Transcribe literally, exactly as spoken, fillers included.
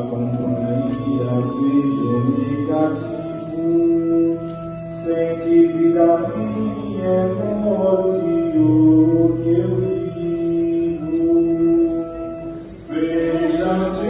companhia, vejo negativo, sente vida minha, emocio que eu vivo. Veja-te